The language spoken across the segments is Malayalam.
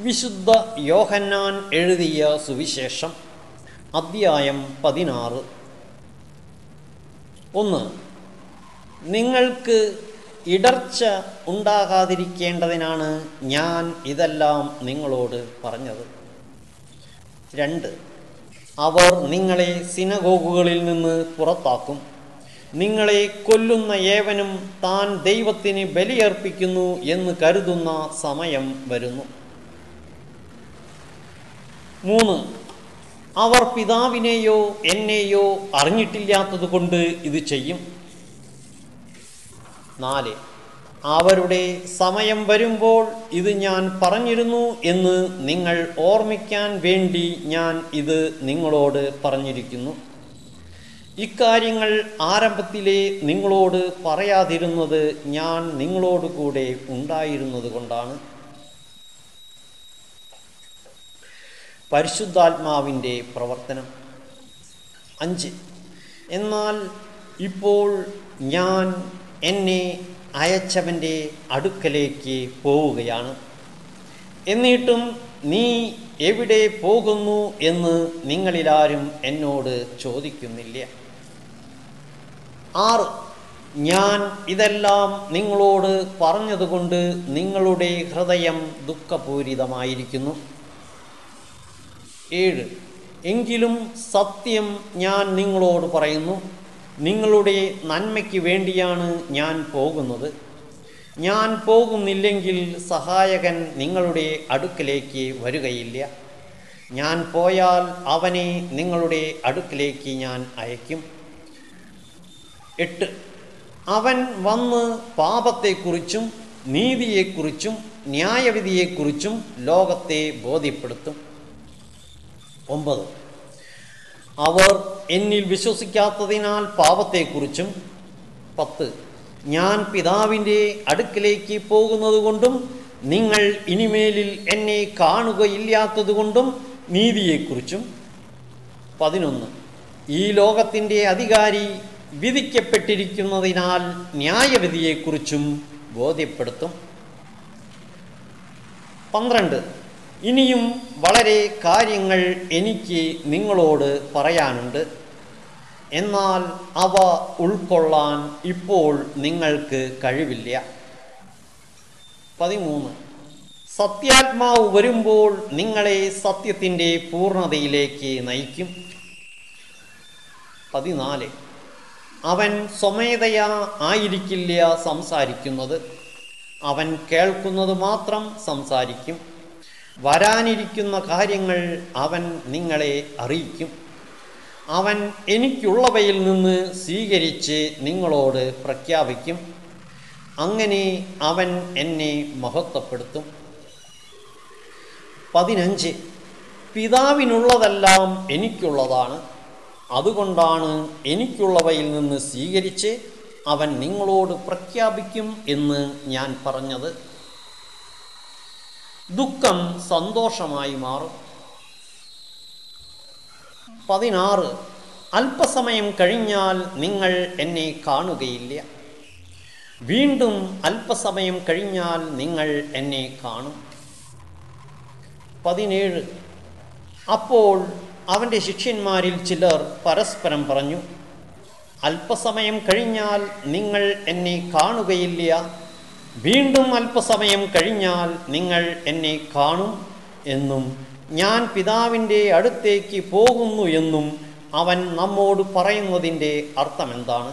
വിശുദ്ധ യോഹന്നാൻ എഴുതിയ സുവിശേഷം അദ്ധ്യായം 16. 1. നിങ്ങൾക്ക് ഇടർച്ച ഉണ്ടാകാതിരിക്കേണ്ടതിനാണ് ഞാൻ ഇതെല്ലാം നിങ്ങളോട് പറഞ്ഞത്. 2. അവർ നിങ്ങളെ സിനഗോഗുകളിൽ നിന്ന് പുറത്താക്കും. നിങ്ങളെ കൊല്ലുന്ന ഏവനും താൻ ദൈവത്തിന് ബലിയർപ്പിക്കുന്നു എന്ന് കരുതുന്ന സമയം വരുന്നു. 3. അവർ പിതാവിനെയോ എന്നെയോ അറിഞ്ഞിട്ടില്ലാത്തതുകൊണ്ട് ഇത് ചെയ്യും. 4. അവരുടെ സമയം വരുമ്പോൾ ഇത് ഞാൻ പറഞ്ഞിരുന്നു എന്ന് നിങ്ങൾ ഓർമ്മിക്കാൻ വേണ്ടി ഞാൻ ഇത് നിങ്ങളോട് പറഞ്ഞിരിക്കുന്നു. ഇക്കാര്യങ്ങൾ ആരംഭത്തിലേ നിങ്ങളോട് പറയാതിരുന്നത് ഞാൻ നിങ്ങളോട് കൂടെ ഉണ്ടായിരുന്നത് കൊണ്ടാണ്. പരിശുദ്ധാത്മാവിൻ്റെ പ്രവർത്തനം. 5. എന്നാൽ ഇപ്പോൾ ഞാൻ എന്നെ അയച്ചവൻ്റെ അടുക്കലേക്ക് പോവുകയാണ്. എന്നിട്ടും നീ എവിടെ പോകുന്നു എന്ന് നിങ്ങളിലാരും എന്നോട് ചോദിക്കുന്നില്ല. 6. ഞാൻ ഇതെല്ലാം നിങ്ങളോട് പറഞ്ഞതുകൊണ്ട് നിങ്ങളുടെ ഹൃദയം ദുഃഖപൂരിതമായിരിക്കുന്നു. 7. എങ്കിലും സത്യം ഞാൻ നിങ്ങളോട് പറയുന്നു, നിങ്ങളുടെ നന്മയ്ക്ക് വേണ്ടിയാണ് ഞാൻ പോകുന്നത്. ഞാൻ പോകുന്നില്ലെങ്കിൽ സഹായകൻ നിങ്ങളുടെ അടുക്കലേക്ക് വരികയില്ല. ഞാൻ പോയാൽ അവനെ നിങ്ങളുടെ അടുക്കലേക്ക് ഞാൻ അയക്കും. 8. അവൻ വന്ന് പാപത്തെക്കുറിച്ചും നീതിയെക്കുറിച്ചും ന്യായവിധിയെക്കുറിച്ചും ലോകത്തെ ബോധ്യപ്പെടുത്തും. 9. അവർ എന്നിൽ വിശ്വസിക്കാത്തതിനാൽ പാപത്തെക്കുറിച്ചും. 10. ഞാൻ പിതാവിൻ്റെ അടുക്കിലേക്ക് പോകുന്നത് കൊണ്ടും നിങ്ങൾ ഇനിമേലിൽ എന്നെ കാണുകയില്ലാത്തതുകൊണ്ടും നീതിയെക്കുറിച്ചും. 11. ഈ ലോകത്തിൻ്റെ അധികാരി വിധിക്കപ്പെട്ടിരിക്കുന്നതിനാൽ ന്യായവിധിയെക്കുറിച്ചും ബോധ്യപ്പെടുത്തും. 12. ഇനിയും വളരെ കാര്യങ്ങൾ എനിക്ക് നിങ്ങളോട് പറയാനുണ്ട്, എന്നാൽ അവ ഉൾക്കൊള്ളാൻ ഇപ്പോൾ നിങ്ങൾക്ക് കഴിവില്ല. 13. സത്യാത്മാവ് വരുമ്പോൾ നിങ്ങളെ സത്യത്തിൻ്റെ പൂർണ്ണതയിലേക്ക് നയിക്കും. 14. അവൻ സ്വമേധയാ ആയിരിക്കില്ല സംസാരിക്കുന്നത്, അവൻ കേൾക്കുന്നത് മാത്രം സംസാരിക്കും. വരാനിരിക്കുന്ന കാര്യങ്ങൾ അവൻ നിങ്ങളെ അറിയിക്കും. അവൻ എനിക്കുള്ളവയിൽ നിന്ന് സ്വീകരിച്ച് നിങ്ങളോട് പ്രഖ്യാപിക്കും. അങ്ങനെ അവൻ എന്നെ മഹത്വപ്പെടുത്തും. 15. പിതാവിനുള്ളതെല്ലാം എനിക്കുള്ളതാണ്. അതുകൊണ്ടാണ് എനിക്കുള്ളവയിൽ നിന്ന് സ്വീകരിച്ച് അവൻ നിങ്ങളോട് പ്രഖ്യാപിക്കും എന്ന് ഞാൻ പറഞ്ഞത്. ദുഃഖം സന്തോഷമായി മാറും. 16. അല്പസമയം കഴിഞ്ഞാൽ നിങ്ങൾ എന്നെ കാണുകയില്ല. വീണ്ടും അല്പസമയം കഴിഞ്ഞാൽ നിങ്ങൾ എന്നെ കാണും. 17. അപ്പോൾ അവൻ്റെ ശിഷ്യന്മാരിൽ ചിലർ പരസ്പരം പറഞ്ഞു, അല്പസമയം കഴിഞ്ഞാൽ നിങ്ങൾ എന്നെ കാണുകയില്ല, വീണ്ടും അല്പസമയം കഴിഞ്ഞാൽ നിങ്ങൾ എന്നെ കാണും എന്നും ഞാൻ പിതാവിൻ്റെ അടുത്തേക്ക് പോകുന്നു എന്നും അവൻ നമ്മോട് പറയുന്നതിൻ്റെ അർത്ഥമെന്താണ്?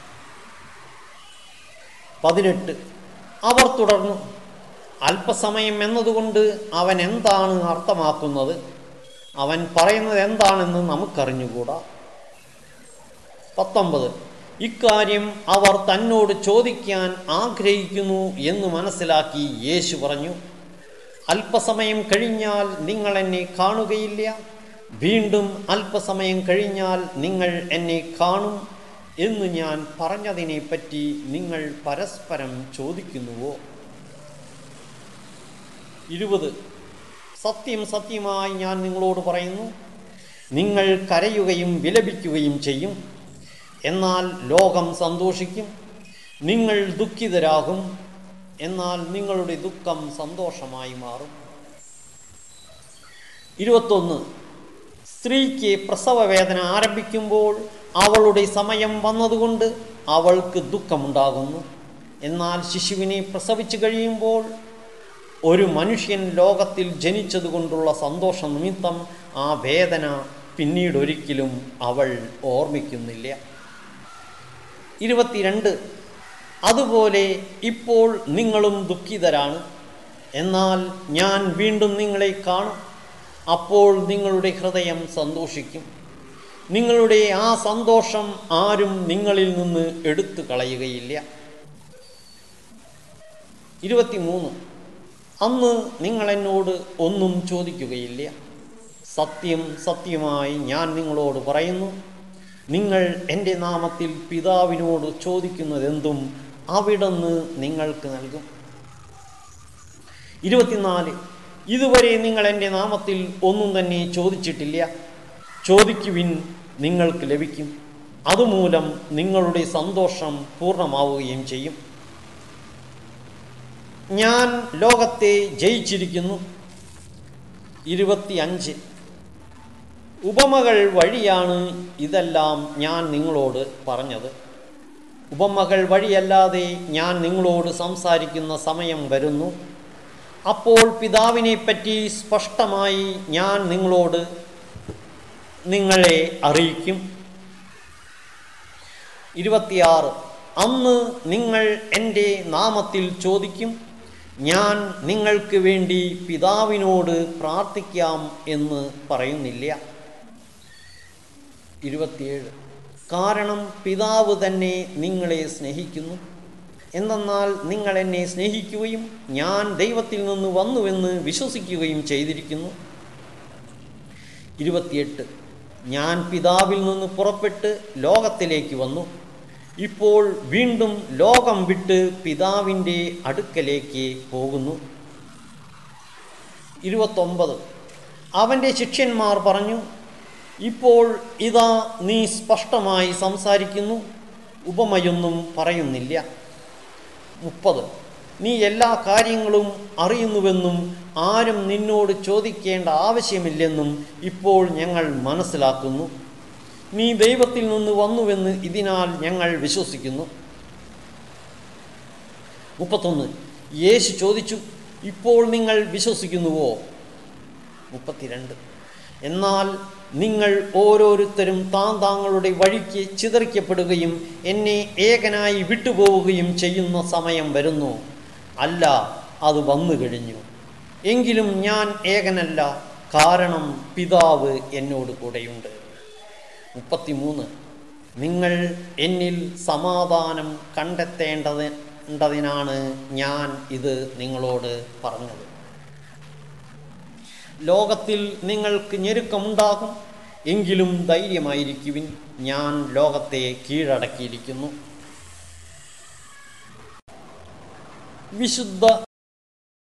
18. അവർ തുടർന്നു, അല്പസമയം എന്നതുകൊണ്ട് അവൻ എന്താണ് അർത്ഥമാക്കുന്നത്? അവൻ പറയുന്നത് എന്താണെന്ന് നമുക്കറിഞ്ഞുകൂടാ. 19. ഇക്കാര്യം അവർ തന്നോട് ചോദിക്കാൻ ആഗ്രഹിക്കുന്നു എന്ന് മനസ്സിലാക്കി യേശു പറഞ്ഞു, അല്പസമയം കഴിഞ്ഞാൽ നിങ്ങൾ എന്നെ കാണുകയില്ല, വീണ്ടും അല്പസമയം കഴിഞ്ഞാൽ നിങ്ങൾ എന്നെ കാണും എന്ന് ഞാൻ പറഞ്ഞതിനെപ്പറ്റി നിങ്ങൾ പരസ്പരം ചോദിക്കുന്നുവോ? 20. സത്യം സത്യമായി ഞാൻ നിങ്ങളോട് പറയുന്നു, നിങ്ങൾ കരയുകയും വിലപിക്കുകയും ചെയ്യും, എന്നാൽ ലോകം സന്തോഷിക്കും. നിങ്ങൾ ദുഃഖിതരാകും, എന്നാൽ നിങ്ങളുടെ ദുഃഖം സന്തോഷമായി മാറും. 21. സ്ത്രീക്ക് പ്രസവവേദന ആരംഭിക്കുമ്പോൾ അവളുടെ സമയം വന്നതുകൊണ്ട് അവൾക്ക് ദുഃഖമുണ്ടാകുന്നു. എന്നാൽ ശിശുവിനെ പ്രസവിച്ചു കഴിയുമ്പോൾ ഒരു മനുഷ്യൻ ലോകത്തിൽ ജനിച്ചതുകൊണ്ടുള്ള സന്തോഷ നിമിത്തം ആ വേദന പിന്നീടൊരിക്കലും അവൾ ഓർമ്മിക്കുന്നില്ല. 22. അതുപോലെ ഇപ്പോൾ നിങ്ങളും ദുഃഖിതരാണ്, എന്നാൽ ഞാൻ വീണ്ടും നിങ്ങളെ കാണും. അപ്പോൾ നിങ്ങളുടെ ഹൃദയം സന്തോഷിക്കും. നിങ്ങളുടെ ആ സന്തോഷം ആരും നിങ്ങളിൽ നിന്ന് എടുത്തു കളയുകയില്ല. 23. അന്ന് നിങ്ങൾ എന്നോട് ഒന്നും ചോദിക്കുകയില്ല. സത്യം സത്യമായി ഞാൻ നിങ്ങളോട് പറയുന്നു, നിങ്ങൾ എൻ്റെ നാമത്തിൽ പിതാവിനോട് ചോദിക്കുന്നതെന്തും അവിടുന്ന് നിങ്ങൾക്ക് നൽകും. 24. ഇതുവരെ നിങ്ങൾ എൻ്റെ നാമത്തിൽ ഒന്നും തന്നെ ചോദിച്ചിട്ടില്ല. ചോദിക്കുവിൻ, നിങ്ങൾക്ക് ലഭിക്കും. അതുമൂലം നിങ്ങളുടെ സന്തോഷം പൂർണ്ണമാവുകയും ചെയ്യും. ഞാൻ ലോകത്തെ ജയിച്ചിരിക്കുന്നു. 25. ഉപമകൾ വഴിയാണ് ഇതെല്ലാം ഞാൻ നിങ്ങളോട് പറഞ്ഞത്. ഉപമകൾ വഴിയല്ലാതെ ഞാൻ നിങ്ങളോട് സംസാരിക്കുന്ന സമയം വരുന്നു. അപ്പോൾ പിതാവിനെപ്പറ്റി സ്പഷ്ടമായി ഞാൻ നിങ്ങളെ അറിയിക്കും. 26. അന്ന് നിങ്ങൾ എൻ്റെ നാമത്തിൽ ചോദിക്കും, ഞാൻ നിങ്ങൾക്ക് വേണ്ടി പിതാവിനോട് പ്രാർത്ഥിക്കാം എന്ന് പറയുന്നില്ല. 27. കാരണം പിതാവ് തന്നെ നിങ്ങളെ സ്നേഹിക്കുന്നു. എന്തെന്നാൽ നിങ്ങൾ എന്നെ സ്നേഹിക്കുകയും ഞാൻ ദൈവത്തിൽ നിന്ന് വന്നുവെന്ന് വിശ്വസിക്കുകയും ചെയ്തിരിക്കുന്നു. 28. ഞാൻ പിതാവിൽ നിന്ന് പുറപ്പെട്ട് ലോകത്തിലേക്ക് വന്നു. ഇപ്പോൾ വീണ്ടും ലോകം വിട്ട് പിതാവിൻ്റെ അടുക്കലേക്ക് പോകുന്നു. 29. അവൻ്റെ ശിഷ്യന്മാർ പറഞ്ഞു, ഇപ്പോൾ ഇതാ നീ സ്പഷ്ടമായി സംസാരിക്കുന്നു, ഉപമയൊന്നും പറയുന്നില്ല. 30. നീ എല്ലാ കാര്യങ്ങളും അറിയുന്നുവെന്നും ആരും നിന്നോട് ചോദിക്കേണ്ട ആവശ്യമില്ലെന്നും ഇപ്പോൾ ഞങ്ങൾ മനസ്സിലാക്കുന്നു. നീ ദൈവത്തിൽ നിന്ന് വന്നുവെന്ന് ഇതിനാൽ ഞങ്ങൾ വിശ്വസിക്കുന്നു. 31. യേശു ചോദിച്ചു, ഇപ്പോൾ നിങ്ങൾ വിശ്വസിക്കുന്നുവോ? 32. എന്നാൽ നിങ്ങൾ ഓരോരുത്തരും താങ്കളുടെ വഴിക്ക് ചിതറിക്കപ്പെടുകയും എന്നെ ഏകനായി വിട്ടുപോവുകയും ചെയ്യുന്ന സമയം വരുന്നു. അല്ല, അത് വന്നു കഴിഞ്ഞു. എങ്കിലും ഞാൻ ഏകനല്ല, കാരണം പിതാവ് എന്നോട് കൂടെയുണ്ട്. 33. നിങ്ങൾ എന്നിൽ സമാധാനം കണ്ടെത്തേണ്ടതിനാണ് ഞാൻ ഇത് നിങ്ങളോട് പറഞ്ഞത്. ലോകത്തിൽ നിങ്ങൾക്ക് ഞെരുക്കമുണ്ടാകും, എങ്കിലും ധൈര്യമായിരിക്കുവിൻ, ഞാൻ ലോകത്തെ കീഴടക്കിയിരിക്കുന്നു. വിശുദ്ധ